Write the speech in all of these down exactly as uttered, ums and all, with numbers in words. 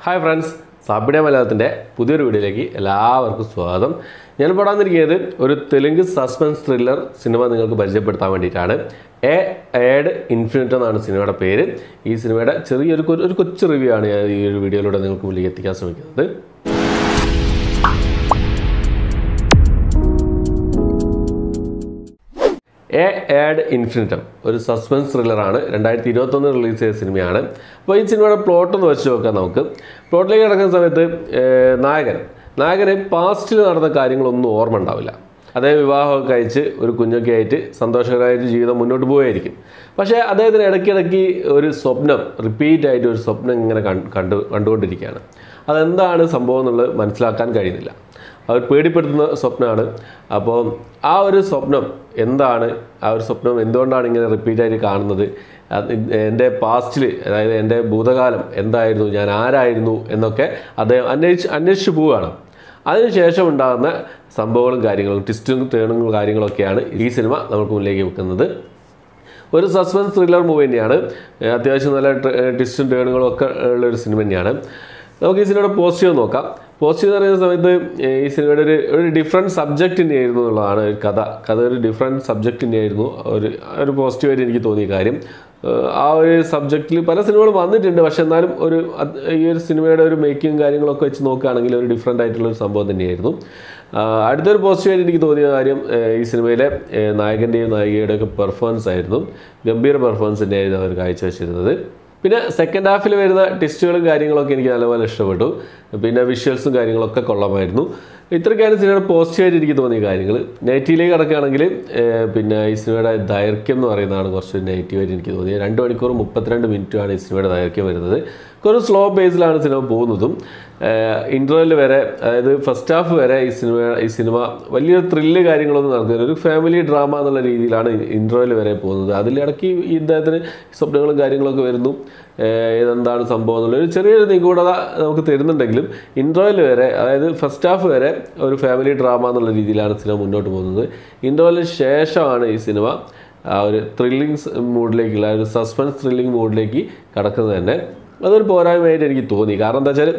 Hi friends, Sapide Malayalaminte പുതിയൊരു വീഡിയോയിലേക്ക് എല്ലാവർക്കും സ്വാഗതം. ഞാൻ പറയാനിരിക്കുന്നത് ഒരു തെലുങ്ക് സസ്പെൻസ് ത്രില്ലർ സിനിമ നിങ്ങൾക്ക് പരിചയപ്പെടുത്താൻ വേണ്ടിയിട്ടാണ്. എ ആഡ് ഇൻഫിനിറ്റം എന്നാണ് സിനിമയുടെ പേര്. ഈ സിനിമയുടെ ചെറിയൊരു ഒരു കൊച്ചു റിവ്യൂ ആണ് ഞാൻ ഈ ഒരു വീഡിയോയിലൂടെ നിങ്ങൾക്ക് മുന്നിലേക്ക് എത്തിക്കാൻ ശ്രമിക്കുന്നത്. എ ആഡ് ഇൻഫിനിറ്റം ഒരു സസ്പെൻസ് ത്രില്ലറാണ്. രണ്ടായിരത്തി ഇരുപത്തൊന്ന് റിലീസ് ചെയ്ത സിനിമയാണ്. അപ്പോൾ ഈ സിനിമയുടെ പ്ലോട്ട് ഒന്ന് വെച്ച് നോക്കാം നമുക്ക്. പ്ലോട്ടിലേക്ക് കിടക്കുന്ന സമയത്ത് നായകൻ നായകന് പാസ്റ്റിൽ നടന്ന കാര്യങ്ങളൊന്നും ഓർമ്മ ഉണ്ടാവില്ല. അദ്ദേഹം വിവാഹമൊക്കെ കഴിച്ച് ഒരു കുഞ്ഞൊക്കെ ആയിട്ട് സന്തോഷകരമായിട്ട് ജീവിതം മുന്നോട്ട് പോവുമായിരിക്കും. പക്ഷേ അദ്ദേഹത്തിന് ഇടയ്ക്കിടയ്ക്ക് ഒരു സ്വപ്നം റിപ്പീറ്റ് ആയിട്ട് ഒരു സ്വപ്നം ഇങ്ങനെ കണ്ടു കണ്ടുകൊണ്ടിരിക്കുകയാണ്. അതെന്താണ് സംഭവം എന്നുള്ളത് മനസ്സിലാക്കാൻ കഴിയുന്നില്ല. അവർ പേടിപ്പെടുത്തുന്ന സ്വപ്നമാണ്. അപ്പോൾ ആ ഒരു സ്വപ്നം എന്താണ്, ആ ഒരു സ്വപ്നം എന്തുകൊണ്ടാണ് ഇങ്ങനെ റിപ്പീറ്റായിട്ട് കാണുന്നത്, എൻ്റെ പാസ്റ്റിൽ അതായത് എൻ്റെ ഭൂതകാലം എന്തായിരുന്നു, ഞാൻ ആരായിരുന്നു എന്നൊക്കെ അദ്ദേഹം അന്വേഷിച്ച് അന്വേഷിച്ച് പോവുകയാണ്. അതിനുശേഷം ഉണ്ടാകുന്ന സംഭവങ്ങളും കാര്യങ്ങളും ട്വിസ്റ്റും ടേണുകളും കാര്യങ്ങളൊക്കെയാണ് ഈ സിനിമ നമുക്ക് മുന്നിലേക്ക് വെക്കുന്നത്. ഒരു സസ്പെൻസ് ത്രില്ലർ മൂവി തന്നെയാണ്. അത്യാവശ്യം നല്ല ട്വിസ്റ്റും ടേണുകളും ഒക്കെ ഉള്ളൊരു സിനിമ തന്നെയാണ്. നമുക്ക് ഈ സിനിമയുടെ പോസിറ്റീവ് നോക്കാം. പോസിറ്റീവ് എന്ന് പറയുന്ന സമയത്ത് ഈ സിനിമയുടെ ഒരു ഒരു ഡിഫറെൻറ്റ് സബ്ജക്റ്റ് തന്നെയായിരുന്നു എന്നുള്ളതാണ്. ഒരു കഥ കഥ ഒരു ഡിഫറെൻറ്റ് സബ്ജക്റ്റ് തന്നെയായിരുന്നു. ഒരു ഒരു പോസിറ്റീവായിട്ട് എനിക്ക് തോന്നിയ കാര്യം. ആ ഒരു സബ്ജക്റ്റിൽ പല സിനിമകളും വന്നിട്ടുണ്ട്. പക്ഷെ എന്നാലും ഒരു ഈ ഒരു സിനിമയുടെ ഒരു മേക്കിങ് കാര്യങ്ങളൊക്കെ വെച്ച് നോക്കുകയാണെങ്കിൽ ഒരു ഡിഫറെൻ്റ് ആയിട്ടുള്ളൊരു സംഭവം തന്നെയായിരുന്നു. അടുത്തൊരു പോസിറ്റീവായിട്ട് എനിക്ക് തോന്നിയ കാര്യം ഈ സിനിമയിലെ നായകൻ്റെയും നായികയുടെയും ഒക്കെ പെർഫോമൻസ് ആയിരുന്നു. ഗംഭീര പെർഫോമൻസ് തന്നെയായിരുന്നു അവർ കാഴ്ചവെച്ചിരുന്നത്. പിന്നെ സെക്കൻഡ് ഹാഫിൽ വരുന്ന ടെസ്റ്റുകളും കാര്യങ്ങളൊക്കെ എനിക്ക് നല്ലപോലെ ഇഷ്ടപ്പെട്ടു. പിന്നെ വിഷ്വൽസും കാര്യങ്ങളൊക്കെ കൊള്ളാമായിരുന്നു. ഇത്രയൊക്കെയാണ് സിനിമയുടെ പോസിറ്റീവായിട്ട് എനിക്ക് തോന്നിയ കാര്യങ്ങൾ. നെഗറ്റീവിലേക്ക് കിടക്കുകയാണെങ്കിൽ പിന്നെ ഈ സിനിമയുടെ ദൈർഘ്യം എന്ന് പറയുന്നതാണ് കുറച്ച് നെഗറ്റീവായിട്ട് എനിക്ക് തോന്നിയത്. രണ്ട് മണിക്കൂർ മുപ്പത്തിരണ്ട് മിനിറ്റുമാണ് ഈ സിനിമയുടെ ദൈർഘ്യം വരുന്നത്. കുറച്ച് സ്ലോ പേസിലാണ് സിനിമ പോകുന്നതും. ഇൻ്റർവെൽ വരെ അതായത് ഫസ്റ്റ് ഹാഫ് വരെ ഈ സിനിമ ഈ സിനിമ വലിയൊരു ത്രില്ല് കാര്യങ്ങളൊന്നും നടക്കുന്നില്ല. ഒരു ഫാമിലി ഡ്രാമ എന്നുള്ള രീതിയിലാണ് ഇൻ്റർവെൽ വരെ പോകുന്നത്. അതിലിടയ്ക്ക് ഇദ്ദേഹത്തിന് സ്വപ്നങ്ങളും കാര്യങ്ങളൊക്കെ വരുന്നു. ഇതെന്താണ് സംഭവം എന്നുള്ളൊരു ചെറിയൊരു നിഗൂഢത നമുക്ക് തരുന്നുണ്ടെങ്കിലും ഇൻ്റർവെൽ വരെ അതായത് ഫസ്റ്റ് ഹാഫ് വരെ ഒരു ഫാമിലി ഡ്രാമ എന്നുള്ള രീതിയിലാണ് സിനിമ മുന്നോട്ട് പോകുന്നത്. ഇൻ്റർവെല്ലിന് ശേഷമാണ് ഈ സിനിമ ആ ഒരു ത്രില്ലിങ് മൂഡിലേക്കുള്ള ഒരു സസ്പെൻസ് ത്രില്ലിങ് മൂഡിലേക്ക് കടക്കുന്നത് തന്നെ. അതൊരു പോരായ്മയായിട്ട് എനിക്ക് തോന്നി. കാരണം എന്താ വെച്ചാൽ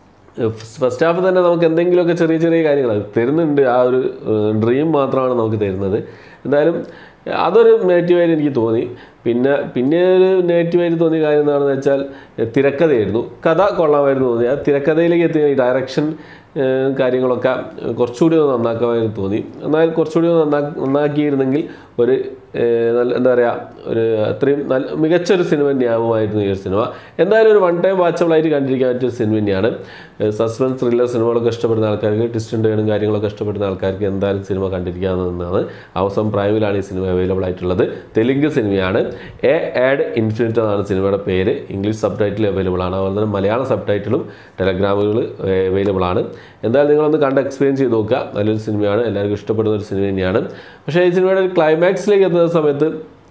ഫസ്റ്റ് ഹാഫ് തന്നെ നമുക്ക് എന്തെങ്കിലുമൊക്കെ ചെറിയ ചെറിയ കാര്യങ്ങൾ തരുന്നുണ്ട്. ആ ഒരു ഡ്രീം മാത്രമാണ് നമുക്ക് തരുന്നത്. എന്തായാലും അതൊരു നെഗറ്റീവായിട്ട് എനിക്ക് തോന്നി. പിന്നെ പിന്നെ ഒരു നെഗറ്റീവായിട്ട് തോന്നിയ കാര്യം എന്താണെന്ന് വെച്ചാൽ തിരക്കഥയായിരുന്നു. കഥ കൊള്ളാമായിരുന്നു തോന്നി. ആ തിരക്കഥയിലേക്ക് എത്തിയ ഡയറക്ഷൻ കാര്യങ്ങളൊക്കെ കുറച്ചുകൂടി ഒന്ന് നന്നാക്കാമായിരുന്നു തോന്നി. എന്നാൽ കുറച്ചുകൂടി ഒന്ന് നന്നാ നന്നാക്കിയിരുന്നെങ്കിൽ ഒരു നല്ല എന്താ പറയുക ഒരു അത്രയും നല്ല മികച്ചൊരു സിനിമ തന്നെയാകുമായിരുന്നു ഈ ഒരു സിനിമ. എന്തായാലും ഒരു വൺ ടൈം വാച്ചബിളായിട്ട് കണ്ടിരിക്കാൻ പറ്റിയ സിനിമ തന്നെയാണ്. സസ്പെൻസ് ത്രില്ലർ സിനിമകളൊക്കെ ഇഷ്ടപ്പെടുന്ന ആൾക്കാർക്ക് ട്വിസ്റ്റും ടേണും കാര്യങ്ങളൊക്കെ ഇഷ്ടപ്പെടുന്ന ആൾക്കാർക്ക് എന്തായാലും സിനിമ കണ്ടിരിക്കാവുന്നതാണ്. ആമസോൺ പ്രൈമിലാണ് ഈ സിനിമ അവൈലബിൾ ആയിട്ടുള്ളത്. തെലുങ്ക് സിനിമയാണ്. എ ആഡ് ഇൻഫിനിറ്റം എന്നാണ് സിനിമയുടെ പേര്. ഇംഗ്ലീഷ് സബ് ടൈറ്റിൽ അവൈലബിൾ ആണ്. അതുപോലെ തന്നെ മലയാളം സബ് ടൈറ്റിലും ടെലഗ്രാമുകൾ അവൈലബിൾ ആണ്. എന്തായാലും നിങ്ങളൊന്ന് കണ്ട് എക്സ്പീരിയൻസ് ചെയ്ത് നോക്കുക. നല്ലൊരു സിനിമയാണ്. എല്ലാവർക്കും ഇഷ്ടപ്പെടുന്ന ഒരു സിനിമ തന്നെയാണ്. പക്ഷേ ഈ സിനിമയുടെ ഒരു ക്ലൈമാക്സിലേക്ക് എത്തുന്ന സമയത്ത്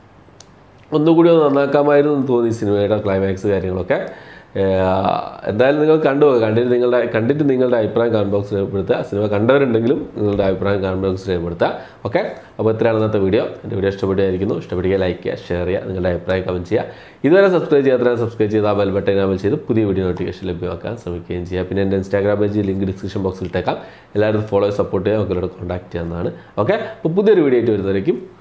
ഒന്നുകൂടി ഒന്ന് നന്നാക്കാമായിരുന്നു എന്ന് തോന്നി സിനിമയുടെ ക്ലൈമാക്സ് കാര്യങ്ങളൊക്കെ. എന്തായാലും നിങ്ങൾ കണ്ടു കണ്ടിട്ട് നിങ്ങളുടെ കണ്ടിട്ട് നിങ്ങളുടെ അഭിപ്രായം കമൻറ്റ് ബോക്സിൽ രേഖപ്പെടുത്തുക. സിനിമ കണ്ടവരുണ്ടെങ്കിലും നിങ്ങളുടെ അഭിപ്രായം കമൻറ്റ് ബോക്സിൽ രേഖപ്പെടുത്തുക. ഓക്കെ, അപ്പോൾ ഇത്രയാണ് ഇന്നത്തെ വീഡിയോ. എൻ്റെ വീഡിയോ ഇഷ്ടപ്പെടുകയായിരിക്കുന്നു. ഇഷ്ടപ്പെടുക ലൈക്ക് ചെയ്യുക, ഷെയർ ചെയ്യുക, നിങ്ങളുടെ അഭിപ്രായം കമൻറ്റ് ചെയ്യുക. ഇതുവരെ സബ്സ്ക്രൈബ് ചെയ്യാത്ത സബ്സ്ക്രൈബ് ചെയ്ത് ആ ബെൽ ബട്ടൺ എനാബിൾ ചെയ്ത് പുതിയ വീഡിയോ നോട്ടിഫിക്കേഷൻ ലഭ്യമാക്കാൻ ശ്രമിക്കുകയും ചെയ്യുക. പിന്നെ എൻ്റെ ഇൻസ്റ്റാഗ്രാം പേജ് ലിങ്ക് ഡിസ്ക്രിപ്ഷൻ ബോക്സിൽ ഇട്ടേക്കാം. എല്ലാവരും ഫോളോ സപ്പോർട്ട് ചെയ്യുക, മക്കളോട് കോൺടാക്ട് ചെയ്യാവുന്നതാണ്. ഓക്കെ, അപ്പോൾ പുതിയൊരു വീഡിയോ ആയിട്ട് വരുന്നതായിരിക്കും.